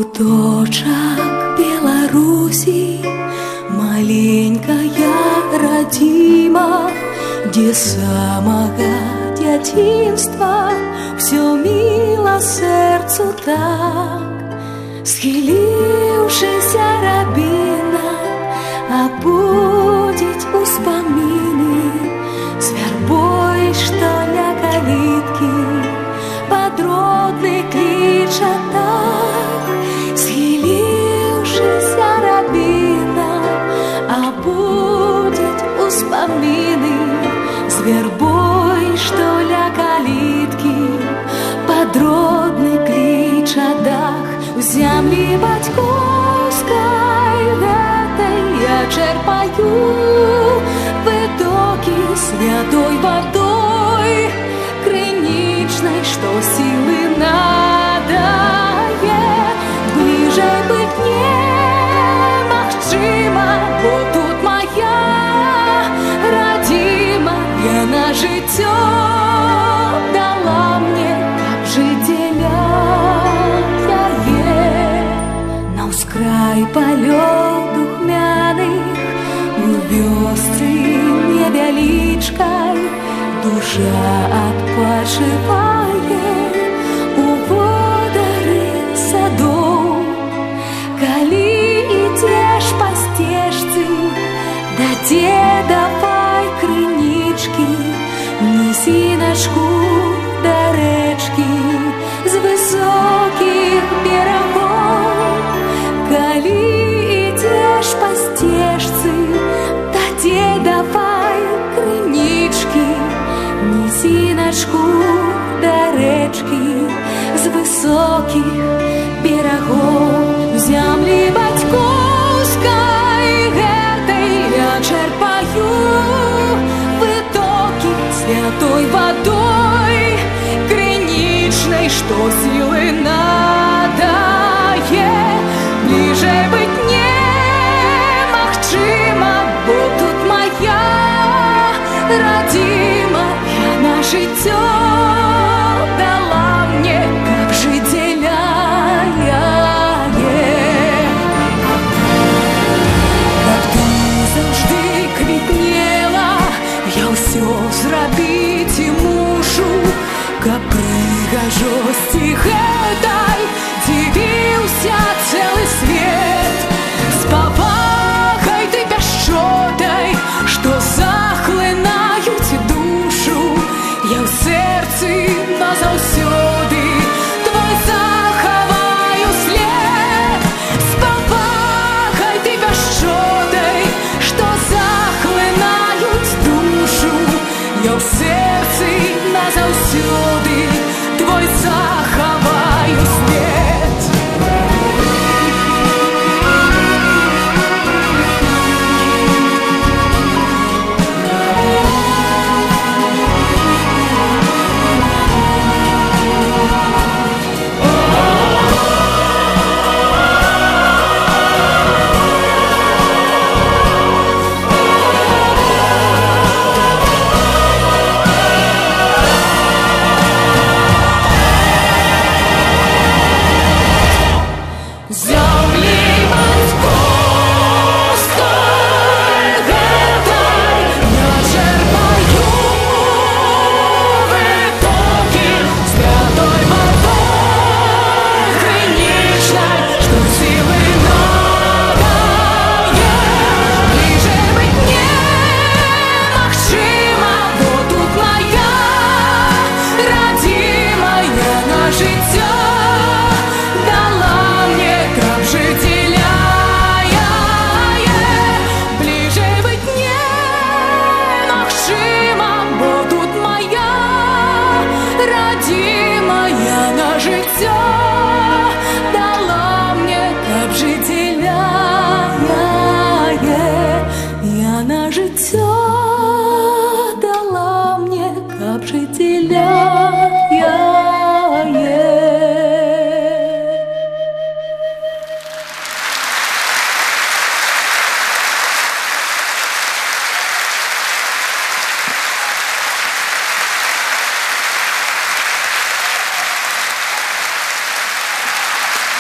Куточак Беларуси, маленькая родима, где самого дзяцінства все мило сердцу так. Схилившийся рабіна обудить успомины с вербой, что ля калитки подродный клича так. Схилившийся рабіна обудить успомины с вербой, что ля калитки подродный клича дах. У земли батьковской этой я черпаю витоки святой водой криничной, что силы надает. Ближе быть немагчыма, бо тут моя родимая на жыццё дала мне, как жить край полёт духмяных, у вёсцы невялічкай душа адпачывае у водары садоў. Калі ідзеш па сцежцы да дзедавай крынічкі, неси ножку да рэчкі з высокіх берагоў. Калі ідзеш па сцежцы да дзедавай крынічкі, неси ножку да рэчкі з высокіх берагоў. Зямлі бацькоўскай гэтай я чэрпаю вытокі святой водой крынічнай, што сіл